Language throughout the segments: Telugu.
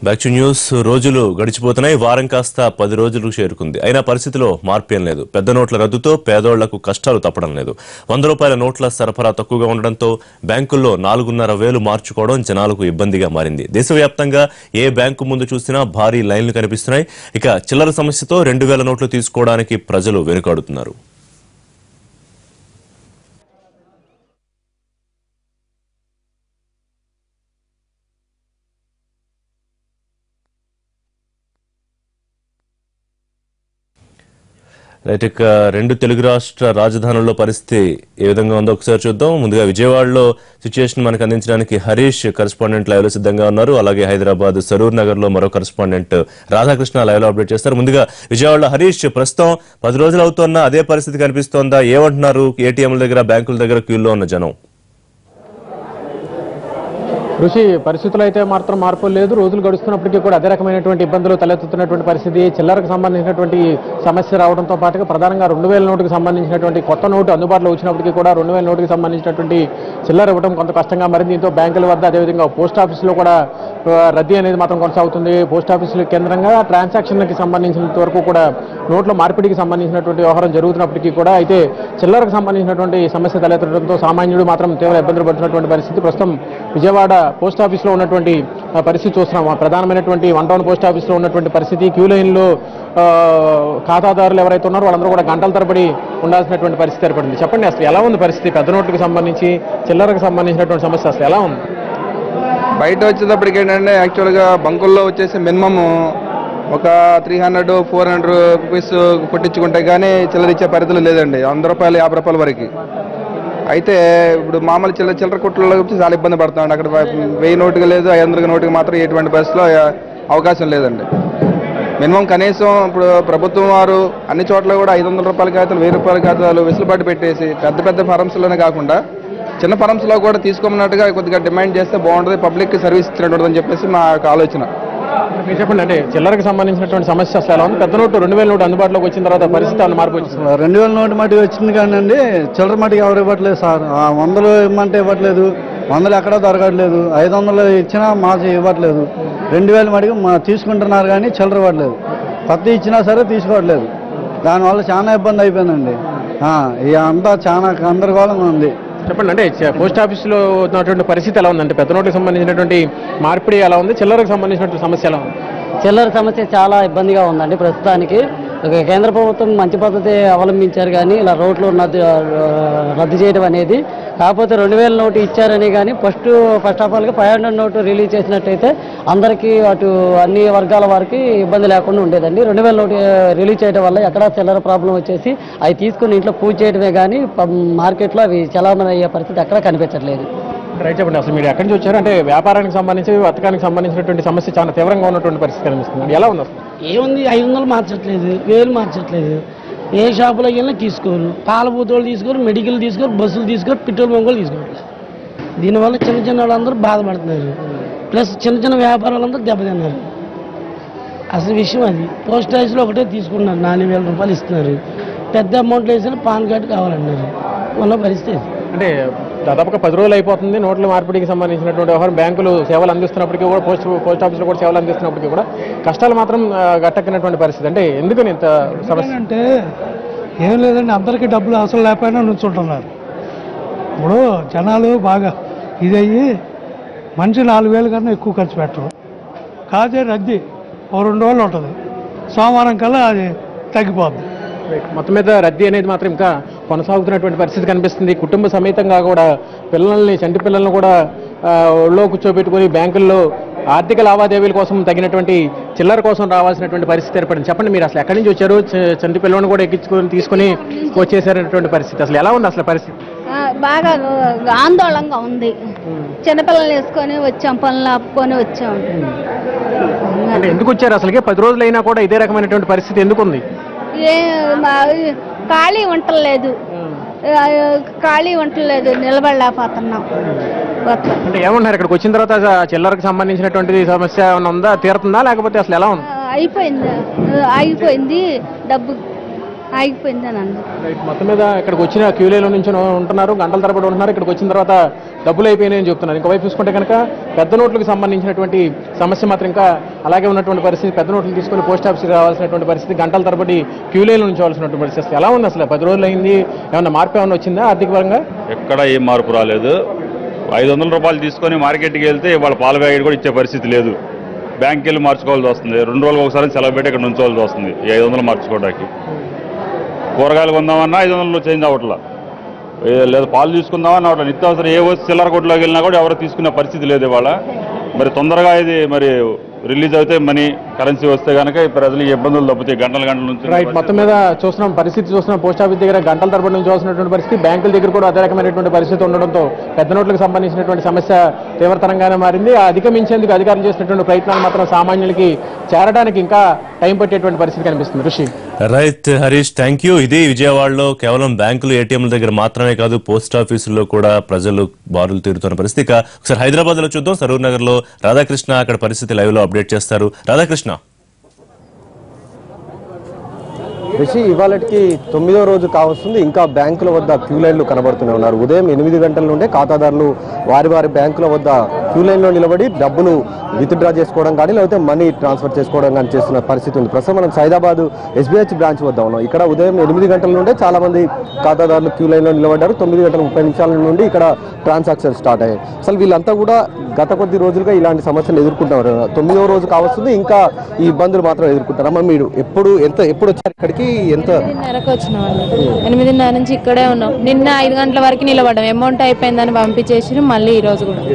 Back to news. రోజులు గడిచిపోతున్నాయి, వారం కాస్త 10 రోజులకు చేరుకుంది. అయినా పరిస్థితిలో మార్పు ఏం లేదు. పెద్ద నోట్ల రద్దుతో పేదోళ్లకు కష్టాలు తప్పడం లేదు. 100 రూపాయల నోట్ల సరఫరా తక్కువగా ఉండడంతో బ్యాంకుల్లో 4,500 మార్చుకోవడం జనాలకు ఇబ్బందిగా మారింది. దేశవ్యాప్తంగా ఏ బ్యాంకు ముందు చూసినా భారీ లైన్లు కనిపిస్తున్నాయి. ఇక చిల్లర సమస్యతో 2,000 నోట్లు తీసుకోవడానికి ప్రజలు వెనుకాడుతున్నారు. రైట్, ఇక 2 తెలుగు రాష్ట్ర రాజధానుల్లో పరిస్థితి ఏ విధంగా ఉందో ఒకసారి చూద్దాం. ముందుగా విజయవాడలో సిచ్యుయేషన్ మనకు అందించడానికి హరీష్ కరెస్పాండెంట్ లైవ్ లో సిద్ధంగా ఉన్నారు. అలాగే హైదరాబాద్ సరూర్ నగర్ లో మరో కరెస్పాండెంట్ రాధాకృష్ణ లైవ్ లో అప్డేట్ చేస్తారు. ముందుగా విజయవాడలో హరీష్, ప్రస్తుతం 10 రోజులు అవుతున్నా అదే పరిస్థితి కనిపిస్తోందా? ఏమంటున్నారు ఏటీఎంల దగ్గర, బ్యాంకుల దగ్గర క్యూల్లో ఉన్న జనం? కృషి పరిస్థితులు అయితే మాత్రం మార్పు లేదు. రోజులు గడుస్తున్నప్పటికీ కూడా అదే రకమైనటువంటి ఇబ్బందులు తలెత్తుతున్నటువంటి పరిస్థితి. చిల్లరకు సంబంధించినటువంటి సమస్య రావడంతో పాటుగా ప్రధానంగా 2,000 నోటుకు సంబంధించినటువంటి కొత్త నోటు అందుబాటులో వచ్చినప్పటికీ కూడా 2,000 నోటుకు సంబంధించినటువంటి చిల్లర ఇవ్వడం కొంత కష్టంగా మారింది. దీంతో బ్యాంకుల వద్ద అదేవిధంగా పోస్ట్ ఆఫీసులో కూడా రద్దీ అనేది మాత్రం కొనసాగుతుంది. పోస్ట్ ఆఫీసుల కేంద్రంగా ట్రాన్సాక్షన్లకి సంబంధించినంత వరకు కూడా నోట్ల మార్పిడికి సంబంధించినటువంటి వ్యవహారం జరుగుతున్నప్పటికీ కూడా అయితే చిల్లరకు సంబంధించినటువంటి సమస్య తలెత్తడంతో సామాన్యుడు మాత్రం తీవ్ర ఇబ్బందులు పడుతున్నటువంటి పరిస్థితి. ప్రస్తుతం విజయవాడ పోస్ట్ ఆఫీస్లో ఉన్నటువంటి పరిస్థితి చూస్తున్నాం. ప్రధానమైనటువంటి 1 టౌన్ పోస్ట్ ఆఫీస్లో ఉన్నటువంటి పరిస్థితి. క్యూ లైన్లో ఖాతాదారులు ఎవరైతే ఉన్నారో వాళ్ళందరూ కూడా గంటల తరబడి ఉండాల్సినటువంటి పరిస్థితి ఏర్పడింది. చెప్పండి, అసలు ఎలా ఉంది పరిస్థితి? పెద్ద నోట్లకు సంబంధించి చిల్లరకు సంబంధించినటువంటి సమస్య అసలు ఎలా ఉంది? బయట వచ్చేటప్పటికి ఏంటంటే యాక్చువల్గా బంకుల్లో వచ్చేసి మినిమమ్ ఒక 300-400 రూపీస్ కొట్టించుకుంటే కానీ చిల్లరిచ్చే పరిస్థితులు లేదండి. 100 రూపాయలు 50 రూపాయల వరకు. అయితే ఇప్పుడు మామూలు చిల్లర కొట్లలో చాలా ఇబ్బంది పడుతున్నాడు. అక్కడ 1000 నోటుగా లేదు, 500 నోటుకి మాత్రం ఎటువంటి పరిస్థితిలో అవకాశం లేదండి. మినిమం కనీసం ఇప్పుడు ప్రభుత్వం వారు అన్ని చోట్ల కూడా 500 రూపాయల ఖాతాలు, 1000 రూపాయల ఖాతాలు వెసులుబాటు పెట్టేసి పెద్ద పెద్ద ఫారమ్స్లోనే కాకుండా చిన్న ఫారమ్స్లో కూడా తీసుకోమన్నట్టుగా కొద్దిగా డిమాండ్ చేస్తే బాగుంటుంది, పబ్లిక్ సర్వీస్ ఇచ్చినట్టు అని చెప్పేసి మా యొక్క ఆలోచన. మీరు చెప్పండి, అంటే చిల్లరకు సంబంధించినటువంటి సమస్య అసలు ఎలా ఉంది? పెద్ద నోటు 2,000 నోటు అందుబాటులోకి వచ్చిన తర్వాత పరిస్థితి అన్న మార్పు వచ్చింది. 2,000 నోటు మటుకు వచ్చింది కానీ చిల్లర మటుకు ఎవరు ఇవ్వట్లేదు సార్. 100 ఇవ్వమంటే ఇవ్వట్లేదు, 100 ఎక్కడా దొరకట్లేదు, 500 ఇచ్చినా మాకు ఇవ్వట్లేదు. 2,000 మటుకు తీసుకుంటున్నారు కానీ చిల్లర ఇవ్వట్లేదు. కొత్త ఇచ్చినా సరే తీసుకోవట్లేదు. దానివల్ల చాలా ఇబ్బంది అయిపోయిందండి. అంతా చాలా గందరగోళంగా ఉంది. చెప్పండి, అంటే పోస్ట్ ఆఫీసులో ఉన్నటువంటి పరిస్థితి ఎలా ఉందంటే పెద్ద నోటుకు సంబంధించినటువంటి మార్పిడి ఎలా ఉంది, చిల్లరకు సంబంధించినటువంటి సమస్య ఎలా ఉంది? చిల్లర సమస్య చాలా ఇబ్బందిగా ఉందండి ప్రస్తుతానికి. కేంద్ర ప్రభుత్వం మంచి పద్ధతి అవలంబించారు కానీ ఇలా రోడ్లు రద్దు చేయడం అనేది. కాకపోతే 2,000 నోటు ఇచ్చారని కానీ ఫస్ట్ ఆఫ్ ఆల్గా 500 నోటు రిలీజ్ చేసినట్టయితే అందరికీ అటు అన్ని వర్గాల వారికి ఇబ్బంది లేకుండా ఉండేదండి. 2,000 నోటు రిలీజ్ చేయడం వల్ల ఎక్కడా చిల్లర ప్రాబ్లం వచ్చేసి అవి తీసుకుని ఇంట్లో పూజ చేయడమే కానీ మార్కెట్లో అవి చలామణి అయ్యే పరిస్థితి ఎక్కడా కనిపించట్లేదు. రైట్, చెప్పండి, అసలు మీరు ఎక్కడి నుంచి వచ్చారు? అంటే వ్యాపారానికి సంబంధించి, వర్తకానికి సంబంధించినటువంటి సమస్య చాలా తీవ్రంగా ఉన్నటువంటి పరిస్థితి కనిపిస్తుంది. ఎలా ఉంది అసలు? ఏముంది, 500 మార్చట్లేదు, 1000 మార్చట్లేదు. ఏ షాపులోకి వెళ్ళినా తీసుకోరు, పాల బూతోళ్ళు తీసుకోరు, మెడికల్ తీసుకోరు, బస్సులు తీసుకోరు, పెట్రోల్ బంకులు తీసుకోరు. దీనివల్ల చిన్న చిన్న వాళ్ళందరూ బాధపడుతున్నారు, ప్లస్ చిన్న చిన్న వ్యాపారాలందరూ దెబ్బతిన్నారు. అసలు విషయం అది. పోస్ట్ ఆఫీస్లో ఒకటే తీసుకున్నారు, 4,000 రూపాయలు ఇస్తున్నారు. పెద్ద అమౌంట్లో వేసిన పాన్ కార్డు కావాలన్నారు. ఉన్న పరిస్థితి అంటే దాదాపుగా 10 రోజులు అయిపోతుంది నోట్ల మార్పిడికి సంబంధించినటువంటి వ్యవహారం. బ్యాంకులు సేవలు అందిస్తున్నప్పటికీ కూడా, పోస్ట్ ఆఫీసులో కూడా సేవలు అందిస్తున్నప్పటికీ కూడా కష్టాలు మాత్రం గట్టెక్కినటువంటి పరిస్థితి. అంటే ఎందుకని ఇంత సమస్య? అంటే ఏం లేదండి, అందరికీ డబ్బులు అసలు లేకపోయినా నుంచుంటున్నారు. ఇప్పుడు జనాలు బాగా ఇదయ్యి మనిషి 4,000 కన్నా ఎక్కువ ఖర్చు పెట్టరు. కాదే రద్దీ 2 రోజులు ఉంటుంది, సోమవారం కల్లా అది తగ్గిపోద్ది. మొత్తం మీద రద్దీ అనేది మాత్రం ఇంకా కొనసాగుతున్నటువంటి పరిస్థితి కనిపిస్తుంది. కుటుంబ సమేతంగా కూడా చంటి పిల్లల్ని కూడా ఒళ్ళో కూర్చోబెట్టుకుని బ్యాంకుల్లో ఆర్థిక లావాదేవీల కోసం తగినటువంటి చిల్లర కోసం రావాల్సినటువంటి పరిస్థితి ఏర్పడింది. చెప్పండి, మీరు అసలు ఎక్కడి నుంచి వచ్చారు? చంటి పిల్లలను కూడా తీసుకుని వచ్చేసారనేటువంటి పరిస్థితి అసలు ఎలా ఉంది? అసలు పరిస్థితి బాగా ఆందోళనగా ఉంది. చిన్నపిల్లలు వేసుకొని వచ్చాం, పనులు ఆపుకొని వచ్చాం. అంటే ఎందుకు వచ్చారు అసలుకే? 10 రోజులైనా కూడా ఇదే రకమైనటువంటి పరిస్థితి ఎందుకు ఉంది? ఖాళీ ఉండలేదు, నిలబడలేకపోతున్నాం. అంటే ఏమన్నారు ఇక్కడికి వచ్చిన తర్వాత? చిల్లరకు సంబంధించినటువంటి సమస్య ఏమైనా ఉందా, తీరుతుందా, లేకపోతే అసలు ఎలా ఉంది? ఆగిపోయింది, డబ్బు ఆగిపోయిందనండి. మొత్తం మీద ఇక్కడికి వచ్చిన క్యూ లైన్లో నుంచి ఉంటున్నారు, గంటల తరబడి ఉంటున్నారు. ఇక్కడికి వచ్చిన తర్వాత డబ్బులు అయిపోయినాయని చెప్తున్నారు. ఇంకోవైపు చూసుకుంటే కనుక పెద్ద నోట్లకు సంబంధించినటువంటి సమస్య మాత్రం ఇంకా అలాగే ఉన్నటువంటి పరిస్థితి. పెద్ద నోట్లు తీసుకొని పోస్ట్ ఆఫీస్కి రావాల్సినటువంటి పరిస్థితి, గంటల తరబడి క్యూ లైన్లో ఉంచవలసినటువంటి పరిస్థితి ఎలా ఉంది? అసలు 10 రోజులు అయింది, ఏమన్నా మార్పు ఏమన్నా వచ్చిందా ఆర్థిక పరంగా? ఎక్కడ ఏం మార్పు రాలేదు. 500 రూపాయలు తీసుకొని మార్కెట్కి వెళ్తే వాళ్ళ పాల ప్యాకెట్ కూడా ఇచ్చే పరిస్థితి లేదు. బ్యాంక్కి వెళ్ళి మార్చుకోవాల్సి వస్తుంది. 2 రోజులకు ఒకసారి సెలవు పెట్టి ఇక్కడ ఉంచవలసి వస్తుంది ఈ 500 మార్చుకోవడానికి. కూరగాయలు కొందామన్నా 500 చేంజ్ అవ్వట్లా, లేదా పాలు తీసుకుందామన్నా అట్లా నిత్యావసరం ఏ వచ్చి చిల్లర కొట్టులోకి వెళ్ళినా కూడా ఎవరు తీసుకునే పరిస్థితి లేదు ఇవాళ. మరి తొందరగా ఇది మరి రిలీజ్ అయితే మనీ కరెన్సీ వస్తే కనుక ప్రజలు ఇబ్బందులు తప్పుతాయి గంటల నుంచి. రైట్, మొత్తం మీద చూస్తున్నాం పరిస్థితి చూస్తున్నాం. పోస్ట్ ఆఫీస్ దగ్గర గంటల తరబడి నుంచి చూసినటువంటి పరిస్థితి, బ్యాంకుల దగ్గర కూడా అదే రకమైనటువంటి పరిస్థితి ఉండడంతో పెద్ద నోట్లకు సంబంధించినటువంటి సమస్య తీవ్రతరంగానే మారింది. అధిగమించేందుకు అధికారులు చేసినటువంటి ప్రయత్నాలు మాత్రం సామాన్యులకి చేరడానికి ఇంకా టైం పట్టేటువంటి పరిస్థితి కనిపిస్తుంది. Rishi. Right Harish, thank you. ఇది విజయవాడలో కేవలం బ్యాంకులు ఏటీఎంల దగ్గర మాత్రమే కాదు, పోస్ట్ ఆఫీసుల్లో కూడా ప్రజలు బారులు తీరుతున్న పరిస్థితి. ఒకసారి హైదరాబాద్ లో చూద్దాం. సరూర్ నగర్ లో రాధాకృష్ణ అక్కడ పరిస్థితి లైవ్ లో అప్డేట్ చేస్తారు. రాధాకృష్ణ. రిషి, ఇవాళకి 9వ రోజు కావస్తుంది. ఇంకా బ్యాంకుల వద్ద క్యూ లైన్లు కనబడుతూనే ఉన్నారు. ఉదయం 8 గంటల నుండే ఖాతాదారులు వారి బ్యాంకుల వద్ద క్యూ లైన్లో నిలబడి డబ్బులు విత్డ్రా చేసుకోవడం కానీ లేకపోతే మనీ ట్రాన్స్ఫర్ చేసుకోవడం కానీ చేస్తున్న పరిస్థితి ఉంది. ప్రస్తుతం మనం సైదాబాద్ SBH బ్రాంచ్ వద్ద ఉన్నాం. ఇక్కడ ఉదయం 8 గంటల నుండే చాలా మంది ఖాతాదారులు క్యూ లైన్లో నిలబడ్డారు. 9:30 నుండి ఇక్కడ ట్రాన్సాక్షన్ స్టార్ట్ అయ్యాయి. అసలు వీళ్ళంతా కూడా గత కొద్ది రోజులుగా ఇలాంటి సమస్యలు ఎదుర్కొంటారు. 9వ రోజు కావస్తుంది, ఇంకా ఈ ఇబ్బందులు మాత్రం ఎదుర్కొంటారమ్మా. మీరు ఎప్పుడు వచ్చారు ఇక్కడికి? ఎంత? 8:30కి వచ్చినామండి. 8:30 నుంచి ఇక్కడే ఉన్నాం. నిన్న 5 గంటల వరకు నిలబడ్డాం. అమౌంట్ అయిపోయిందని పంపించేసి మళ్ళీ ఈ రోజు కూడా.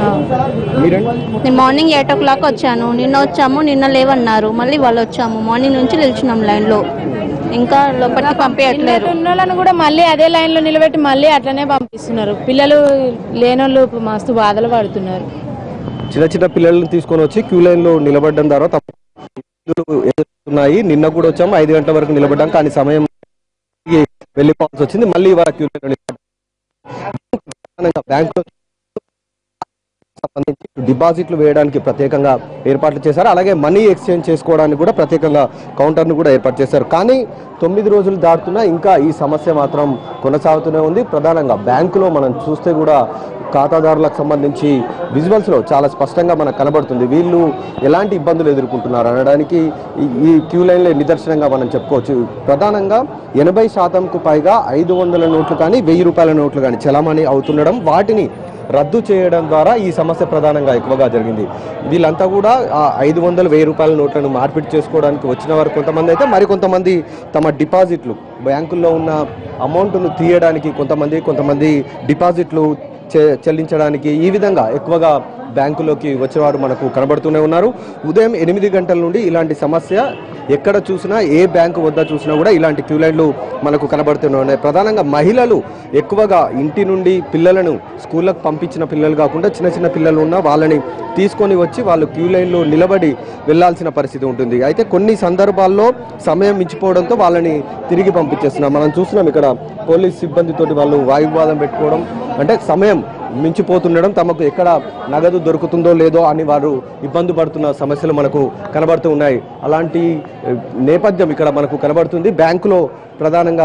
నేను మార్నింగ్ 8 o'clock వచ్చాను. నిన్న వచ్చాము, నిన్న లేవన్నారు, మళ్ళీ వాళ్ళు వచ్చాము. మార్నింగ్ నుంచి నిల్చున్నాం లైన్లో, ఇంకా లోపలికి పంపించట్లేదు. ఉన్నోళ్ళను కూడా మళ్ళీ అదే లైన్లో నిలబెట్టి మళ్ళీ అట్లనే పంపిస్తున్నారు. పిల్లలు లేనోళ్ళు మస్తు బాధలు పడుతున్నారు. చిన్న పిల్లలను తీసుకొని వచ్చి క్యూ లైన్లో నిలబడడం ద్వారా ఎదుర్కొన్నాయి. నిన్న కూడా వచ్చాము, 5 గంటల వరకు నిలబడ్డాం, కానీ సమయం వెళ్ళిపోవాల్సి వచ్చింది. మళ్ళీ ఇవాళ క్యూ లైన్లో బ్యాంకులో సంబంధించి డిపాజిట్లు వేయడానికి ప్రత్యేకంగా ఏర్పాట్లు చేశారు. అలాగే మనీ ఎక్స్చేంజ్ చేసుకోవడానికి కూడా ప్రత్యేకంగా కౌంటర్ను కూడా ఏర్పాటు చేశారు. కానీ 9 రోజులు దాటుతున్నా ఇంకా ఈ సమస్య మాత్రం కొనసాగుతూనే ఉంది. ప్రధానంగా బ్యాంకులో మనం చూస్తే కూడా ఖాతాదారులకు సంబంధించి విజువల్స్లో చాలా స్పష్టంగా మనకు కనబడుతుంది వీళ్ళు ఎలాంటి ఇబ్బందులు ఎదుర్కొంటున్నారు అనడానికి ఈ క్యూ లైన్లే నిదర్శనంగా మనం చెప్పుకోవచ్చు. ప్రధానంగా 80% పైగా 500 నోట్లు కానీ 1000 రూపాయల నోట్లు కానీ చలామణి అవుతుండడం, వాటిని రద్దు చేయడం ద్వారా ఈ సమస్య ప్రధానంగా ఎక్కువగా జరిగింది. వీళ్ళంతా కూడా 500, 1000 రూపాయల నోట్లను మార్పిడి చేసుకోవడానికి వచ్చిన వారు కొంతమంది అయితే, మరికొంతమంది తమ డిపాజిట్లు బ్యాంకుల్లో ఉన్న అమౌంట్ను తీయడానికి కొంతమంది డిపాజిట్లు చెల్లించడానికి ఈ విధంగా ఎక్కువగా బ్యాంకులోకి వచ్చేవారు మనకు కనబడుతూనే ఉన్నారు. ఉదయం 8 గంటల నుండి ఇలాంటి సమస్య ఎక్కడ చూసినా, ఏ బ్యాంకు వద్ద చూసినా కూడా ఇలాంటి క్యూ లైన్లు మనకు కనబడుతూనే ఉన్నాయి. ప్రధానంగా మహిళలు ఎక్కువగా ఇంటి నుండి పిల్లలను స్కూళ్ళకు పంపించిన పిల్లలు కాకుండా చిన్న పిల్లలు ఉన్న వాళ్ళని తీసుకొని వచ్చి వాళ్ళు క్యూ లైన్లో నిలబడి వెళ్లాల్సిన పరిస్థితి ఉంటుంది. అయితే కొన్ని సందర్భాల్లో సమయం మించిపోవడంతో వాళ్ళని తిరిగి పంపించేస్తున్నాం. మనం చూస్తున్నాం ఇక్కడ పోలీస్ సిబ్బందితోటి వాళ్ళు వాయువాదం పెట్టుకోవడం, అంటే సమయం మించిపోతుండడం, తమకు ఎక్కడ నగదు దొరుకుతుందో లేదో అని వారు ఇబ్బంది పడుతున్న సమస్యలు మనకు కనబడుతూ ఉన్నాయి. అలాంటి నేపథ్యం ఇక్కడ మనకు కనబడుతుంది. బ్యాంకులో ప్రధానంగా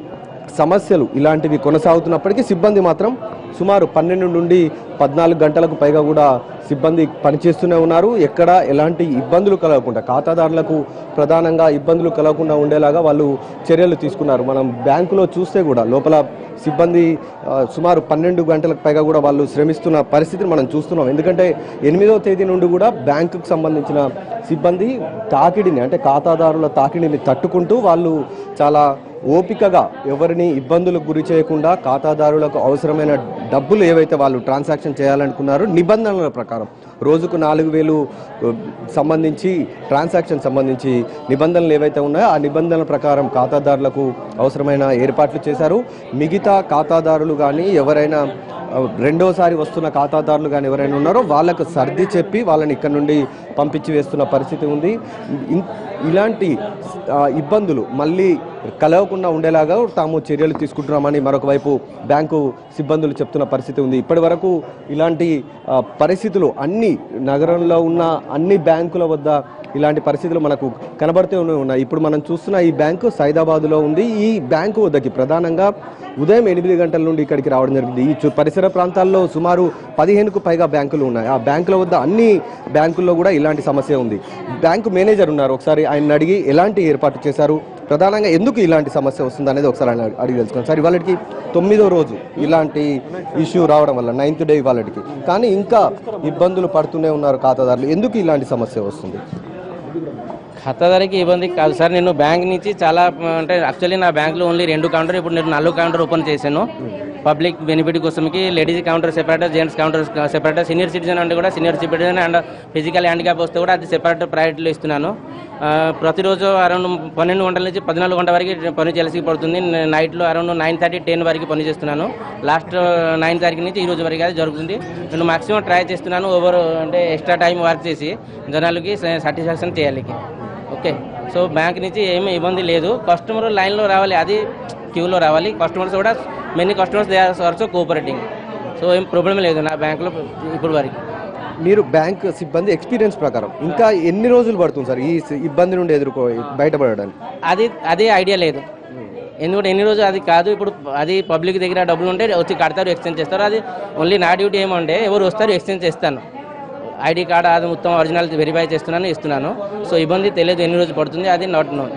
సమస్యలు ఇలాంటివి కొనసాగుతున్నప్పటికీ సిబ్బంది మాత్రం సుమారు 12 నుండి 14 గంటలకు పైగా కూడా సిబ్బంది పనిచేస్తూనే ఉన్నారు. ఎక్కడ ఎలాంటి ఇబ్బందులు కలగకుండా, ఖాతాదారులకు ప్రధానంగా ఇబ్బందులు కలగకుండా ఉండేలాగా వాళ్ళు చర్యలు తీసుకున్నారు. మనం బ్యాంకులో చూస్తే కూడా లోపల సిబ్బంది సుమారు 12 గంటలకు పైగా కూడా వాళ్ళు శ్రమిస్తున్న పరిస్థితిని మనం చూస్తున్నాం. ఎందుకంటే 8వ తేదీ నుండి కూడా బ్యాంకుకు సంబంధించిన సిబ్బంది తాకిడిని, అంటే ఖాతాదారుల తాకిడిని తట్టుకుంటూ వాళ్ళు చాలా ఓపికగా ఎవరిని ఇబ్బందులకు గురి చేయకుండా ఖాతాదారులకు అవసరమైన డబ్బులు ఏవైతే వాళ్ళు ట్రాన్సాక్షన్ చేయాలనుకున్నారో నిబంధనల ప్రకారం రోజుకు 4000 సంబంధించి ట్రాన్సాక్షన్ సంబంధించి నిబంధనలు ఏవైతే ఉన్నాయో ఆ నిబంధనల ప్రకారం ఖాతాదారులకు అవసరమైన ఏర్పాట్లు చేశారు. మిగతా ఖాతాదారులు కానీ ఎవరైనా రెండోసారి వస్తున్న ఖాతాదారులు కానీ ఎవరైనా ఉన్నారో వాళ్ళకు సర్ది చెప్పి వాళ్ళని ఇక్కడ నుండి పంపించి వేస్తున్న పరిస్థితి ఉంది. ఇలాంటి ఇబ్బందులు మళ్ళీ కలవకుండా ఉండేలాగా తాము చర్యలు తీసుకుంటున్నామని మరొక వైపు బ్యాంకు సిబ్బందులు చెప్తున్న పరిస్థితి ఉంది. ఇప్పటి వరకు ఇలాంటి పరిస్థితులు అన్ని నగరంలో ఉన్న అన్ని బ్యాంకుల వద్ద ఇలాంటి పరిస్థితులు మనకు కనబడుతూనే ఉన్నాయి. ఇప్పుడు మనం చూస్తున్న ఈ బ్యాంకు సైదాబాద్లో ఉంది. ఈ బ్యాంకు వద్దకి ప్రధానంగా ఉదయం 8 గంటల నుండి ఇక్కడికి రావడం జరిగింది. ఈ పరిసర ప్రాంతాల్లో సుమారు 15కు పైగా బ్యాంకులు ఉన్నాయి. ఆ బ్యాంకుల వద్ద అన్ని బ్యాంకుల్లో కూడా ఇలాంటి సమస్య ఉంది. బ్యాంకు మేనేజర్ ఉన్నారు, ఒకసారి ఆయన అడిగి ఎలాంటి ఏర్పాటు చేశారు, ప్రధానంగా ఎందుకు ఇలాంటి సమస్య వస్తుంది అనేది ఒకసారి ఆయన అడిగి తెలుసుకున్నాం. సార్, ఇవాళకి 9వ రోజు ఇలాంటి ఇష్యూ రావడం వల్ల 9th డే ఇవాళకి, కానీ ఇంకా ఇబ్బందులు పడుతూనే ఉన్నారు ఖాతాదారులు. ఎందుకు ఇలాంటి సమస్య వస్తుంది? ఖాతాదారికి ఇబ్బంది కాదు సార్. నేను బ్యాంక్ నుంచి చాలా అంటే యాక్చువల్లీ నా బ్యాంక్లో ఓన్లీ 2 కౌంటర్, ఇప్పుడు నేను 4 కౌంటర్ ఓపెన్ చేశాను. పబ్లిక్ బెనిఫిట్ కోసంకి ladies counter separate, gents counter separate, senior citizen అంటే కూడా senior citizen and physical handicap వస్తే కూడా అది సెపరేట్ ప్రైవేట్లో ఇస్తున్నాను. ప్రతిరోజు అరౌండ్ 12 గంటల నుంచి 14 గంటల వరకు పని చేయాల్సి పడుతుంది. నైట్లో అరౌండ్ 9:30, 10 వరకు పని చేస్తున్నాను. లాస్ట్ 9 తారీఖు నుంచి ఈ రోజు వరకు అది జరుగుతుంది. నేను మాక్సిమం ట్రై చేస్తున్నాను అంటే ఎక్స్ట్రా టైం వర్క్ చేసి జనాలకి సాటిస్ఫాక్షన్ చేయాలి. ఓకే, సో బ్యాంక్ నుంచి ఏమీ ఇబ్బంది లేదు. కస్టమర్ లైన్లో రావాలి, అది క్యూలో రావాలి. కస్టమర్స్ కూడా many customers they are also cooperating. So ఏం ప్రాబ్లం లేదు నా బ్యాంక్లో ఇప్పుడు వరకు. మీరు బ్యాంక్ సిబ్బంది ఎక్స్పీరియన్స్ ప్రకారం ఇంకా ఎన్ని రోజులు పడుతుంది సార్ ఈ ఇబ్బంది నుండి బయటపడడానికి? అదే ఐడియా లేదు. ఎందుకంటే ఎన్ని రోజులు అది కాదు. ఇప్పుడు అది పబ్లిక్ దగ్గర డబ్బులు ఉంటే వచ్చి కడతారు, ఎక్స్చేంజ్ చేస్తారు. అది ఓన్లీ నా డ్యూటీ ఏమంటే ఎవరు వస్తారు ఎక్స్చేంజ్ చేస్తాను. ఐడి కార్డు అది మొత్తం ఒరిజినల్ వెరిఫై చేస్తున్నాను, ఇస్తున్నాను. సో ఇబ్బంది తెలియదు ఎన్ని రోజులు పడుతుంది, అది నాట్ నోన్.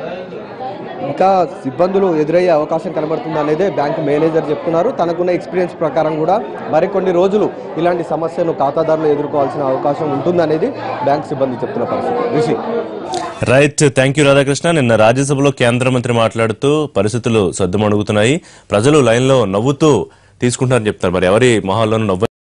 ఇంకా ఇబ్బందులు ఎదురయ్యే అవకాశం కనబడుతుంది అనేది బ్యాంకు మేనేజర్ చెప్తున్నారు. తనకున్న ఎక్స్పీరియన్స్ ప్రకారం కూడా మరికొన్ని రోజులు ఇలాంటి సమస్యను ఖాతాదారులు ఎదుర్కోవాల్సిన అవకాశం ఉంటుందనేది బ్యాంక్ సిబ్బంది చెప్తున్న పరిస్థితి. Rishi, right, thank you Radhakrishna. నిన్న రాజ్యసభలో కేంద్ర మంత్రి మాట్లాడుతూ పరిస్థితులు సద్దుమణుగుతున్నాయి, ప్రజలు లైన్లో నవ్వుతూ తీసుకుంటారని చెప్తారు. మరి ఎవరి మొహాల్లోనూ నవ్వు